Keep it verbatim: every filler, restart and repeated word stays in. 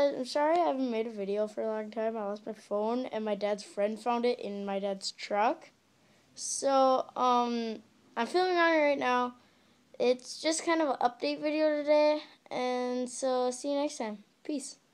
guys, I'm sorry I haven't made a video for a long time. I lost my phone, and my dad's friend found it in my dad's truck. So, um, I'm filming on it right now. It's just kind of an update video today, and so see you next time. Peace.